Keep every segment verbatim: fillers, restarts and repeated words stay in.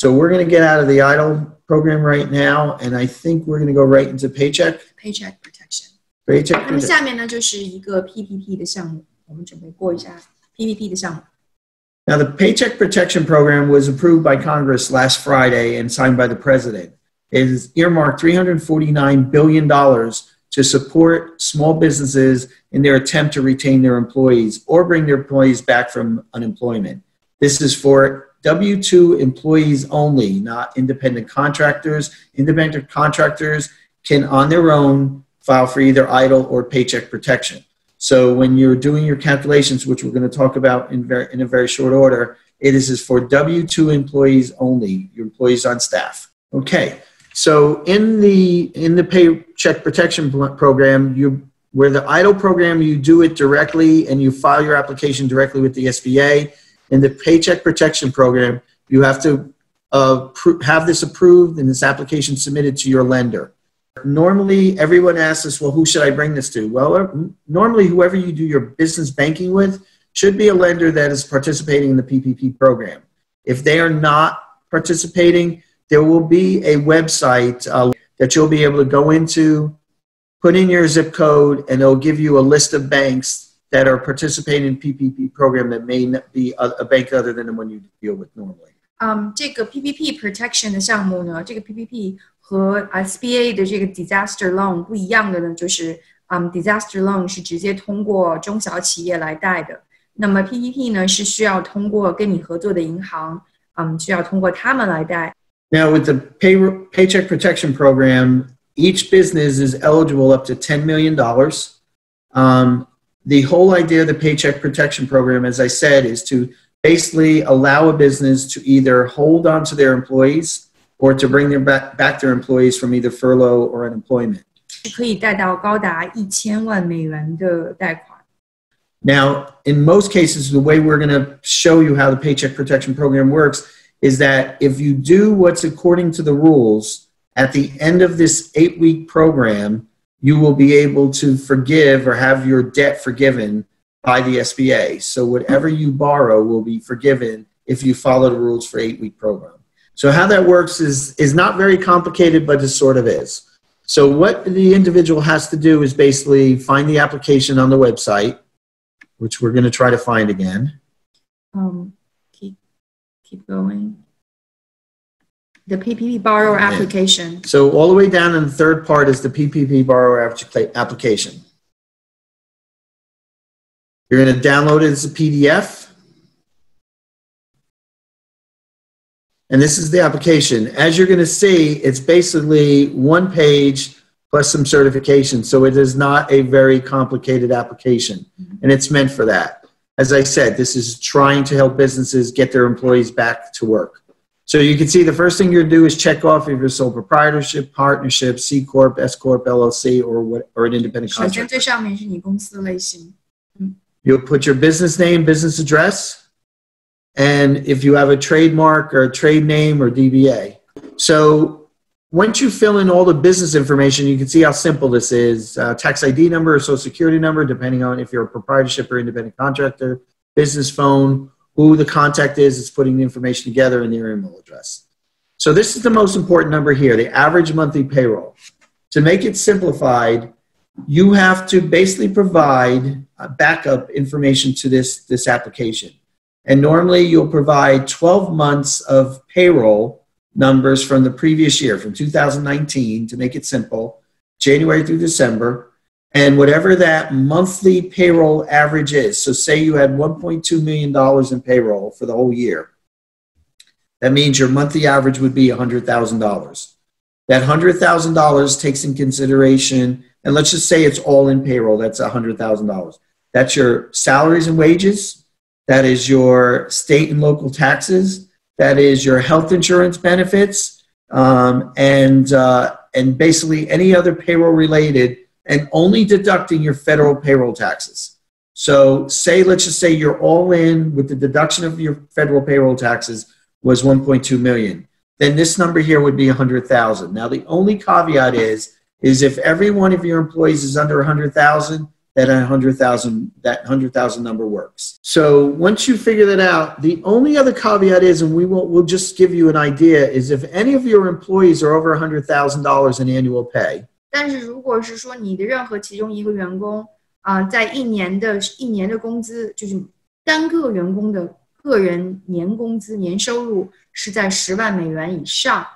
So we're going to get out of the idle program right now, and I think we're going to go right into paycheck. Paycheck protection. Paycheck protection. 那么下面呢就是一个 P P P 的项目，我们准备过一下 P P P 的项目。 Now, the Paycheck Protection Program was approved by Congress last Friday and signed by the President. It is earmarked three hundred forty-nine billion dollars to support small businesses in their attempt to retain their employees or bring their employees back from unemployment. This is for W two employees only, not independent contractors. Independent contractors can, on their own, file for either idle or paycheck protection. So when you're doing your calculations, which we're going to talk about in, very, in a very short order, it is for W two employees only, your employees on staff. Okay, so in the in the Paycheck Protection Program, you where the idle program, you do it directly and you file your application directly with the S B A. In the Paycheck Protection Program, you have to uh, have this approved and this application submitted to your lender. Normally, everyone asks us, well, who should I bring this to? Well, normally, whoever you do your business banking with should be a lender that is participating in the P P P program. If they are not participating, there will be a website uh, that you'll be able to go into, put in your zip code, and it'll give you a list of banks that are participating in P P P program that may not be a, a bank other than the one you deal with normally. 嗯，这个 P P P protection 的项目呢，这个 P P P 和 S B A 的这个 disaster loan 不一样的呢，就是嗯 disaster loan 是直接通过中小企业来贷的，那么 P P P 呢是需要通过跟你合作的银行，嗯，需要通过他们来贷。 Now with the pay, Paycheck Protection Program, each business is eligible up to ten million dollars. Um, the whole idea of the Paycheck Protection Program, as I said, is to basically allow a business to either hold on to their employees or to bring them back, back their employees from either furlough or unemployment. 可以贷到高达一千万美元的贷款。 Now, in most cases, the way we're going to show you how the Paycheck Protection Program works is that if you do what's according to the rules, at the end of this eight-week program, you will be able to forgive or have your debt forgiven by the S B A. So whatever you borrow will be forgiven if you follow the rules for eight-week program. So how that works is, is not very complicated, but it sort of is. So what the individual has to do is basically find the application on the website, which we're going to try to find again. Um, keep, keep going. The P P P borrower application. So all the way down in the third part is the P P P borrower application. You're going to download it as a P D F. And this is the application. As you're going to see, it's basically one page plus some certification. So it is not a very complicated application. And it's meant for that. As I said, this is trying to help businesses get their employees back to work. So you can see the first thing you're going to do is check off if you're sole proprietorship, partnership, C Corp, S Corp, L L C, or, what, or an independent contractor. 首先最上面是你公司类型。 You'll put your business name, business address, and if you have a trademark or a trade name or D B A. So once you fill in all the business information, you can see how simple this is. Uh, tax I D number or social security number, depending on if you're a proprietorship or independent contractor, business phone, who the contact is, it's putting the information together, and their email address. So this is the most important number here, the average monthly payroll. To make it simplified, you have to basically provide uh, backup information to this, this application. And normally you'll provide twelve months of payroll numbers from the previous year, from two thousand nineteen, to make it simple, January through December, and whatever that monthly payroll average is. So say you had one point two million dollars in payroll for the whole year. That means your monthly average would be one hundred thousand dollars. That one hundred thousand dollars takes in consideration, and let's just say it's all in payroll, that's one hundred thousand dollars. That's your salaries and wages. That is your state and local taxes. That is your health insurance benefits, um, and, uh, and basically any other payroll related, and only deducting your federal payroll taxes. So say, let's just say you're all in with the deduction of your federal payroll taxes was one point two million. Then this number here would be one hundred thousand. Now the only caveat is, is if every one of your employees is under one hundred thousand, that a hundred thousand that hundred thousand number works. So once you figure that out, the only other caveat is, and we will we'll just give you an idea, is if any of your employees are over a hundred thousand dollars in annual pay. 但是如果是说你的任何其中一个员工啊、呃，在一年的一年的工资，就是单个员工的个人年工资年收入是在十万美元以上。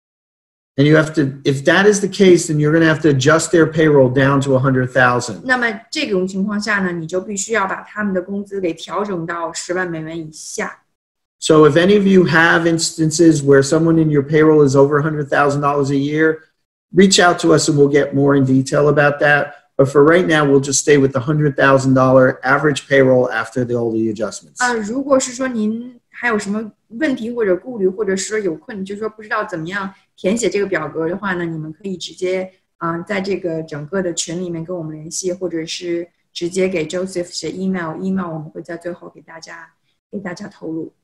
And you have to, if that is the case, then you're going to have to adjust their payroll down to a hundred thousand. 那么这种情况下呢，你就必须要把他们的工资给调整到十万美元以下。 So if any of you have instances where someone in your payroll is over a hundred thousand dollars a year, reach out to us and we'll get more in detail about that. But for right now, we'll just stay with the hundred thousand dollar average payroll after the, all the adjustments. 啊、呃，如果是说您还有什么问题或者顾虑，或者是说有困，就是说不知道怎么样填写这个表格的话呢，你们可以直接啊、呃，在这个整个的群里面跟我们联系，或者是直接给 Joseph 写 email，email 我们会在最后给大家给大家透露。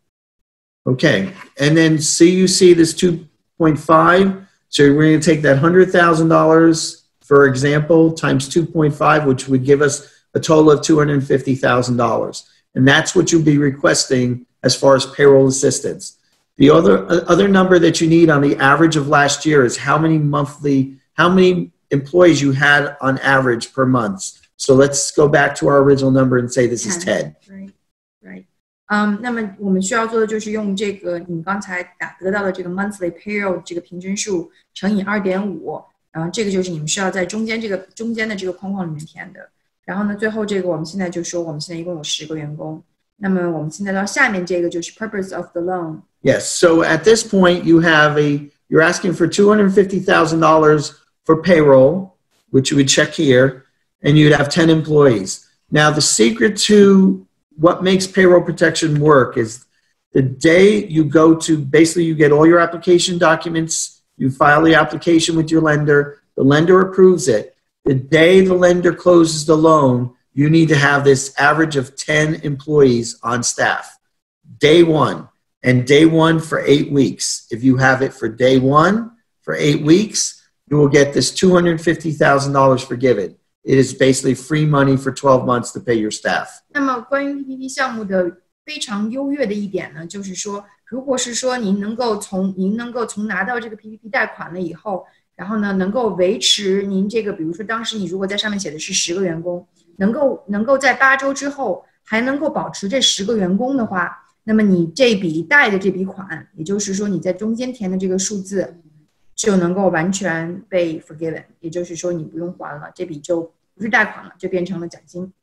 Okay, and then C U C this two point five. So we're going to take that hundred thousand dollars, for example, times two point five, which would give us a total of two hundred fifty thousand dollars, and that's what you'll be requesting as far as payroll assistance. The other other number that you need on the average of last year is how many monthly, how many employees you had on average per month. So let's go back to our original number and say this is ten. Right, right. Um, 那么我们需要做的就是用这个你刚才打得到的这个 monthly payroll 这个平均数乘以 二点五， 然后这个就是你们需要在中间这个中间的这个框框里面填的。然后呢，最后这个我们现在就说我们现在一共有十个员工。那么我们现在到下面这个就是 purpose of the loan. Yes. So at this point, you have a you're asking for two hundred fifty thousand dollars for payroll, which you would check here, and you'd have ten employees. Now, the secret to what makes payroll protection work is the day you go to basically you get all your application documents, you file the application with your lender, the lender approves it. The day the lender closes the loan, you need to have this average of ten employees on staff. Day one, and day one for eight weeks. If you have it for day one for eight weeks, you will get this two hundred fifty thousand dollars forgiven. It is basically free money for twelve months to pay your staff. 那么关于 P P P 项目的非常优越的一点呢，就是说，如果是说您能够从您能够从拿到这个 P P P 贷款了以后，然后呢，能够维持您这个，比如说当时你如果在上面写的是十个员工，能够能够在八周之后还能够保持这十个员工的话，那么你这笔贷的这笔款，也就是说你在中间填的这个数字，就能够完全被 forgiven， 也就是说你不用还了，这笔就不是贷款了，就变成了奖金。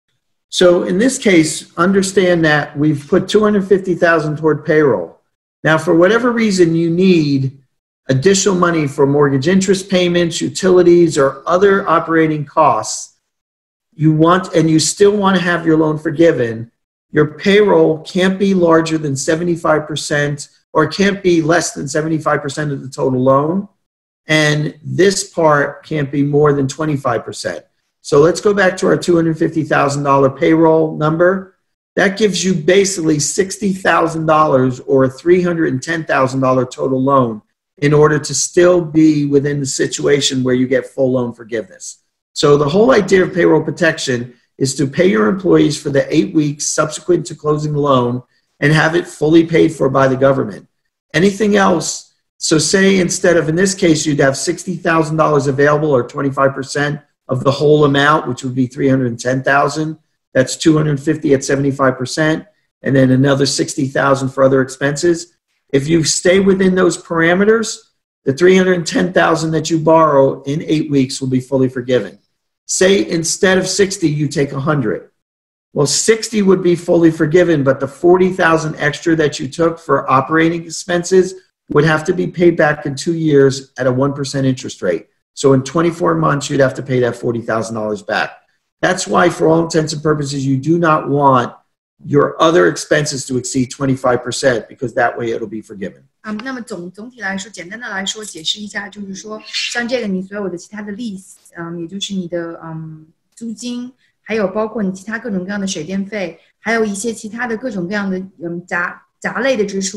So in this case, understand that we've put two hundred fifty thousand dollars toward payroll. Now, for whatever reason you need additional money for mortgage interest payments, utilities, or other operating costs, you want, and you still want to have your loan forgiven, your payroll can't be larger than seventy-five percent or can't be less than seventy-five percent of the total loan. And this part can't be more than twenty-five percent. So let's go back to our two hundred fifty thousand dollars payroll number. That gives you basically sixty thousand dollars or a three hundred ten thousand dollars total loan in order to still be within the situation where you get full loan forgiveness. So the whole idea of payroll protection is to pay your employees for the eight weeks subsequent to closing the loan and have it fully paid for by the government. Anything else, so say instead of, in this case, you'd have sixty thousand dollars available or twenty-five percent of the whole amount, which would be three hundred ten thousand dollars. That's two hundred fifty at seventy-five percent, and then another sixty thousand dollars for other expenses. If you stay within those parameters, the three hundred ten thousand dollars that you borrow in eight weeks will be fully forgiven. Say instead of sixty, you take one hundred. Well, sixty would be fully forgiven, but the forty thousand dollars extra that you took for operating expenses would have to be paid back in two years at a one percent interest rate. So in twenty-four months, you'd have to pay that forty thousand dollars back. That's why, for all intents and purposes, you do not want your other expenses to exceed twenty-five percent because that way it'll be forgiven. 嗯，那么总总体来说，简单的来说，解释一下，就是说，像这个你所有的其他的 lease， 嗯，也就是你的嗯租金，还有包括你其他各种各样的水电费，还有一些其他的各种各样的嗯杂杂类的支出，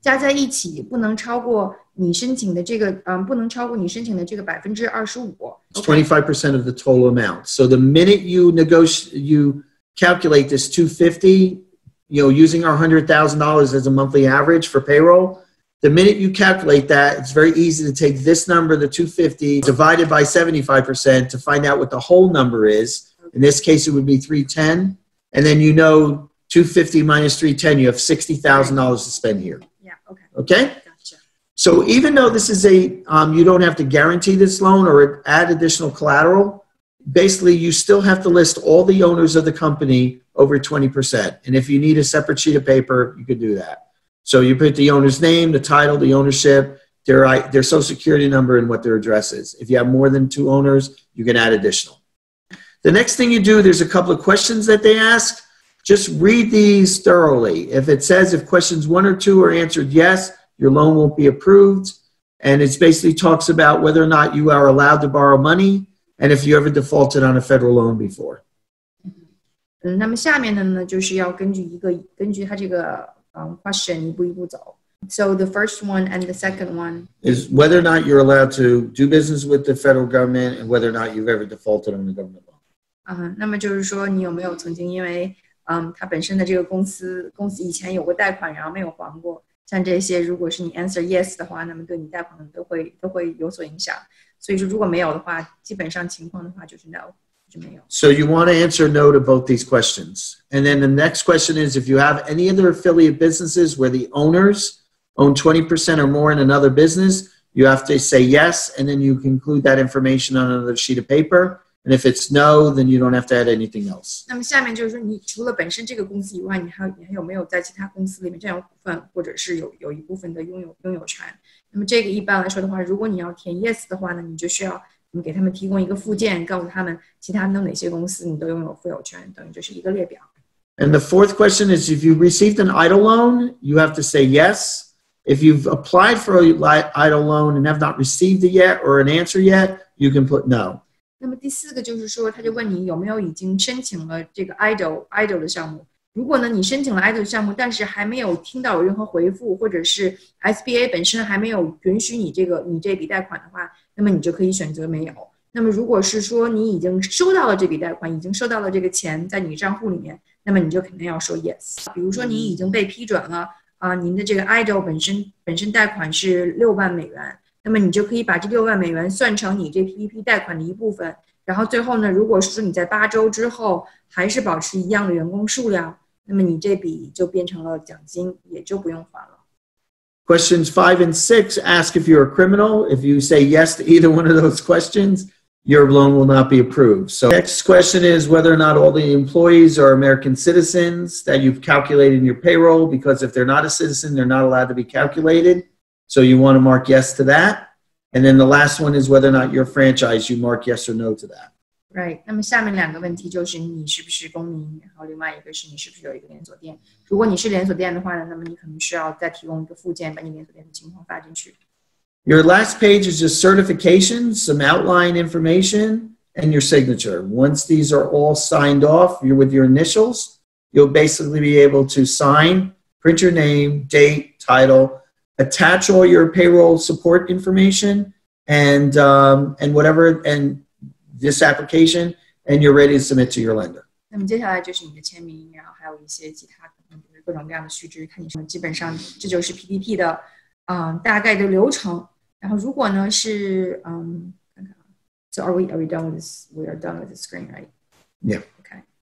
加在一起不能超过你申请的这个，嗯，不能超过你申请的这个百分之二十五。 twenty-five percent of the total amount. So the minute you negotiate, you calculate this two fifty, you know, using our one hundred thousand dollars as a monthly average for payroll, the minute you calculate that, it's very easy to take this number, the two fifty, divided by seventy-five percent to find out what the whole number is. In this case, it would be three ten. And then you know two fifty minus three ten, you have sixty thousand dollars to spend here. Yeah, okay. Okay? Gotcha. So even though this is a, um, you don't have to guarantee this loan or add additional collateral, basically you still have to list all the owners of the company over twenty percent. And if you need a separate sheet of paper, you could do that. So you put the owner's name, the title, the ownership, their, their social security number, and what their address is. If you have more than two owners, you can add additional. The next thing you do, there's a couple of questions that they ask. Just read these thoroughly. If it says if questions one or two are answered yes, your loan won't be approved. And it basically talks about whether or not you are allowed to borrow money and if you ever defaulted on a federal loan before. 嗯，那么下面的呢，就是要根据一个根据它这个嗯 question 一步一步走。So the first one and the second one is whether or not you're allowed to do business with the federal government and whether or not you've ever defaulted on a government loan. 啊，那么就是说你有没有曾经因为嗯它本身的这个公司公司以前有过贷款，然后没有还过，像这些，如果是你 answer yes 的话，那么对你贷款都会都会有所影响。所以说如果没有的话，基本上情况的话就是 no。 So you want to answer no to both these questions. And then the next question is if you have any other affiliate businesses where the owners own twenty percent or more in another business, you have to say yes, and then you can include that information on another sheet of paper. And if it's no, then you don't have to add anything else. 那么下面就是说，你除了本身这个公司以外，你还你还有没有在其他公司里面占有股份，或者是有有一部分的拥有拥有权？那么这个一般来说的话，如果你要填 yes 的话呢，你就需要你给他们提供一个附件，告诉他们其他的哪些公司你都拥有富有权，等于就是一个列表。 And the fourth question is if you've received an EIDL loan, you have to say yes. If you've applied for an EIDL loan and have not received it yet or an answer yet, you can put no. 那么第四个就是说，他就问你有没有已经申请了这个 E I D L E I D L 的项目。如果呢你申请了 E I D L 项目，但是还没有听到有任何回复，或者是 S B A 本身还没有允许你这个你这笔贷款的话，那么你就可以选择没有。那么如果是说你已经收到了这笔贷款，已经收到了这个钱在你的账户里面，那么你就肯定要说 yes。比如说你已经被批准了啊、呃，您的这个 E I D L 本身本身贷款是六万美元，那么你就可以把这六万美元算成你这 P P P 贷款的一部分。然后最后呢，如果是说你在八周之后还是保持一样的员工数量，那么你这笔就变成了奖金，也就不用还了。 Questions five and six ask if you're a criminal. If you say yes to either one of those questions, your loan will not be approved. So next question is whether or not all the employees are American citizens that you've calculated in your payroll, because if they're not a citizen, they're not allowed to be calculated. So you want to mark yes to that. And then the last one is whether or not you're a franchise, you mark yes or no to that. Right. 那么下面两个问题就是你是不是公民，然后另外一个是你是不是有一个连锁店。如果你是连锁店的话呢，那么你可能需要再提供一个附件，把你连锁店的情况发进去。 Your last page is just certification, some outline information, and your signature. Once these are all signed off, you're with your initials, you'll basically be able to sign, print your name, date, title, attach all your payroll support information, and um, and whatever, and this application, and you're ready to submit to your lender. 那么接下来就是你的签名，然后还有一些其他可能各种各样的须知，看你什么。基本上这就是 P P P 的嗯大概的流程。然后如果呢是嗯看看啊 ，So are we are we done with this? We are done with the screen, right? Yeah. Okay.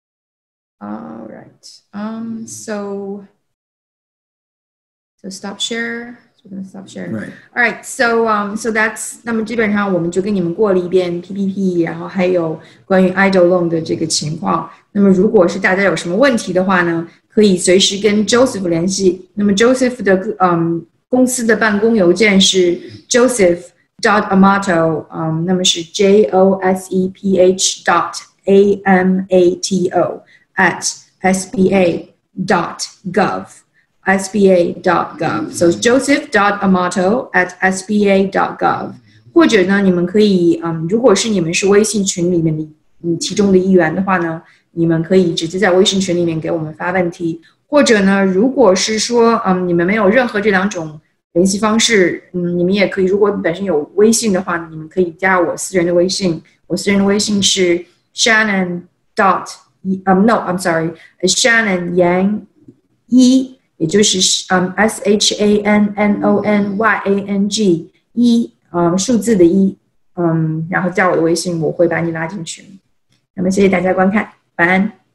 All right. Um. So so stop share. So we're gonna stop share. Right. All right. So um. So that's 那么基本上我们就跟你们过了一遍 P P P， 然后还有关于 E I D L loan 的这个情况。那么如果是大家有什么问题的话呢，可以随时跟 Joseph 联系。那么 Joseph 的嗯。公司的办公邮件是 joseph dot amato， 嗯，那么是 J O S E P H dot A M A T O at S B A dot gov S B A dot gov so joseph dot amato at S B A dot gov 或者呢，你们可以嗯，如果是你们是微信群里面的嗯其中的一员的话呢，你们可以直接在微信群里面给我们发问题， 或者呢，如果是说，嗯，你们没有任何这两种联系方式，嗯，你们也可以，如果本身有微信的话，你们可以加我私人的微信，我私人的微信是 Shannon dot， 嗯 ，no，I'm sorry，Shannon Yang 一，也就是嗯 S H A N N O N Y A N G 一，嗯，数字的一，嗯，然后加我的微信，我会把你拉进群。那么谢谢大家观看，晚安。